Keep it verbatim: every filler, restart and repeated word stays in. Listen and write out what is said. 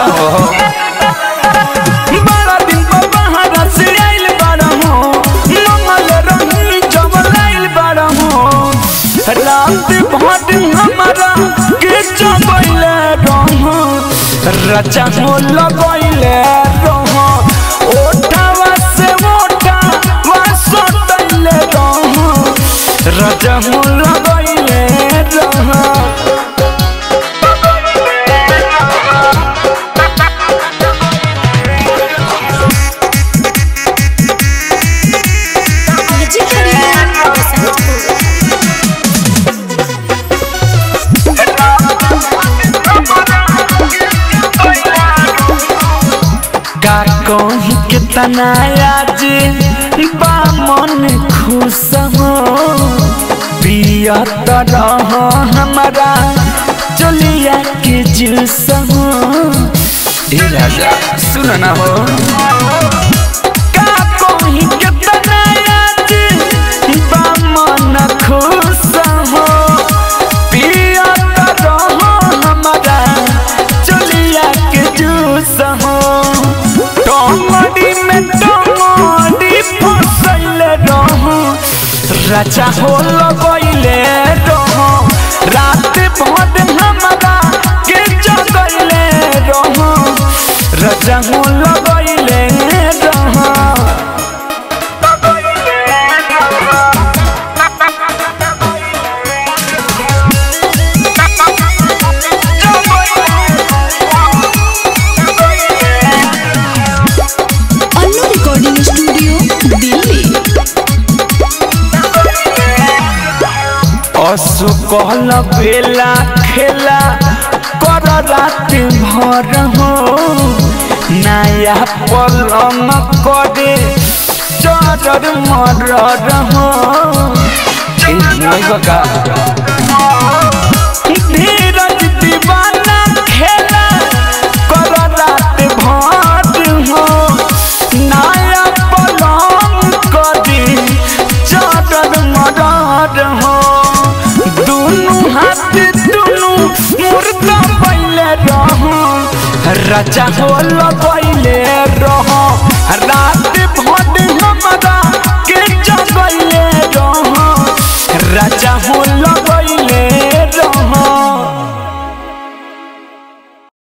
अच्छा हो बड़ा दिन पर बाहर से आइल बाड़ा हो मंगल रंगी जमलाइल बाड़ा हो रात भर हमारा के जगैले रहो राजा हो लगैले रहो ओठावा से ओठावा सटैले रहो राजा हो लगैले रहो कहीं कितना आज बामन खुश हो पिया तरह हमारा चलिया के जूस हो ए राजा सुन ना हो का कहीं कितना आज बामन खुश हो पिया तरह हमारा चलिया के जूस हो टमाटी में टमाटी फसैले रहो राजा हो लगैले रहो रात भर हमारा के जगैले रहो राजा हो लगैले रहो असु कहल बेला खेला कर रात भर हो नया पलंग करे चर मर हो धीरज दीवाना खेला कर रात भर हो नया पलंग करे चर मर हो हाथ दुनु मुर्गा पहले रहो राजा हो लगैले रहो रात भर हमारा